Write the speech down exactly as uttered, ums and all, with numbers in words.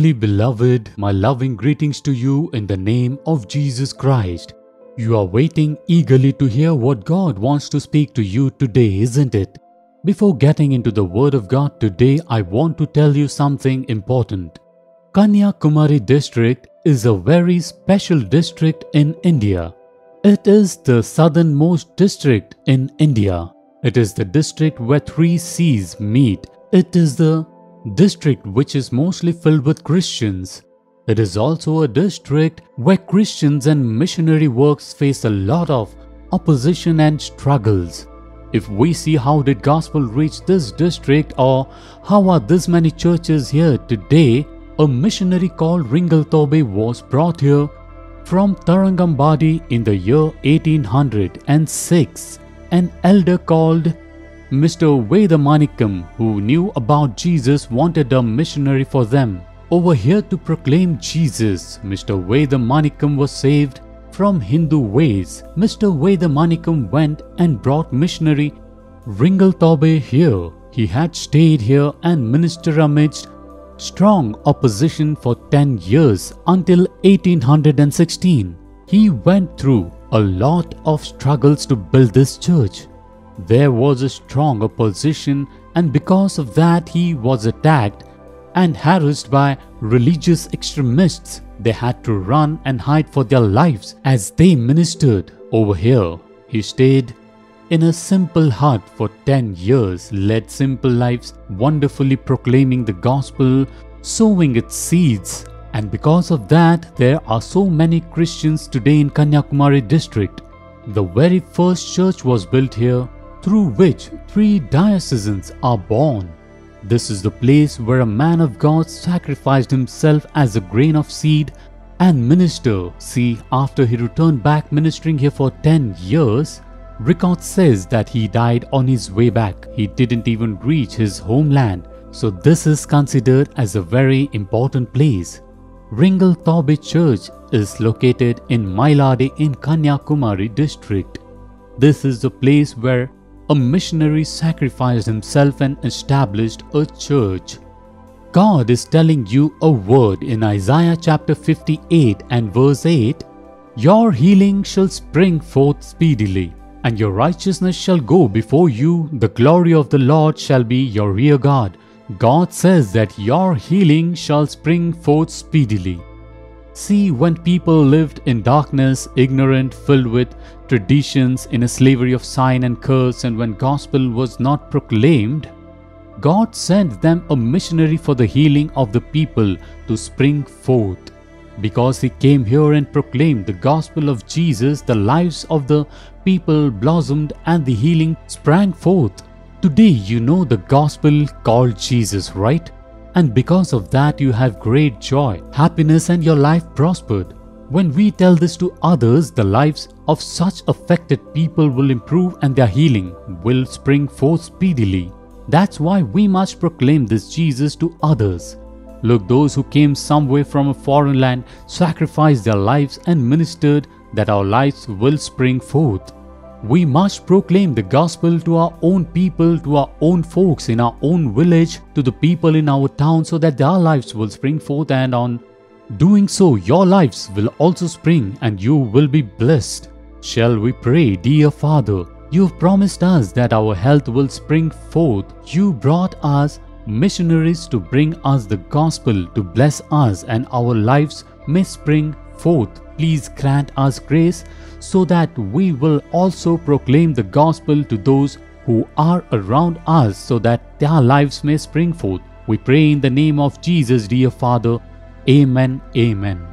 Dearly beloved, my loving greetings to you in the name of Jesus Christ. You are waiting eagerly to hear what God wants to speak to you today, isn't it? Before getting into the Word of God today, I want to tell you something important. Kanyakumari district is a very special district in India. It is the southernmost district in India. It is the district where three seas meet. It is the district which is mostly filled with Christians. It is also a district where Christians and missionary works face a lot of opposition and struggles. If we see how did gospel reach this district, or how are this many churches here today, a missionary called Ringal Tobe was brought here from Tarangambadi in the year eighteen hundred six. An elder called Mister Vedamanikam, who knew about Jesus, wanted a missionary for them over here to proclaim Jesus. Mister Vedamanikam was saved from Hindu ways. Mister Vedamanikam went and brought missionary Ringal Tobe here. He had stayed here and ministered amidst strong opposition for ten years until eighteen hundred sixteen. He went through a lot of struggles to build this church. There was a strong opposition, and because of that he was attacked and harassed by religious extremists. They had to run and hide for their lives as they ministered over here. He stayed in a simple hut for ten years, led simple lives, wonderfully proclaiming the gospel, sowing its seeds. And because of that, there are so many Christians today in Kanyakumari district. The very first church was built here, through which three dioceses are born. This is the place where a man of God sacrificed himself as a grain of seed and ministered. See, after he returned back ministering here for ten years, record says that he died on his way back. He didn't even reach his homeland. So this is considered as a very important place. Ringal Tobe Church is located in Mailadi in Kanyakumari district. This is the place where a missionary sacrificed himself and established a church. God is telling you a word in Isaiah chapter fifty-eight and verse eight. Your healing shall spring forth speedily, and your righteousness shall go before you. The glory of the Lord shall be your rear guard. God says that your healing shall spring forth speedily. See, when people lived in darkness, ignorant, filled with traditions, in a slavery of sign and curse, and when gospel was not proclaimed, God sent them a missionary for the healing of the people to spring forth. Because he came here and proclaimed the gospel of Jesus, the lives of the people blossomed and the healing sprang forth. Today you know the gospel called Jesus, right? And because of that you have great joy, happiness, and your life prospered. When we tell this to others, the lives of such affected people will improve and their healing will spring forth speedily. That's why we must proclaim this Jesus to others. Look, those who came somewhere from a foreign land sacrificed their lives and ministered that our lives will spring forth. We must proclaim the gospel to our own people, to our own folks in our own village, to the people in our town, so that their lives will spring forth, and on doing so, your lives will also spring and you will be blessed. Shall we pray? Dear Father, you have promised us that our health will spring forth. You brought us missionaries to bring us the gospel, to bless us, and our lives may spring forth. Please grant us grace so that we will also proclaim the gospel to those who are around us, so that their lives may spring forth. We pray in the name of Jesus, dear Father. Amen. Amen.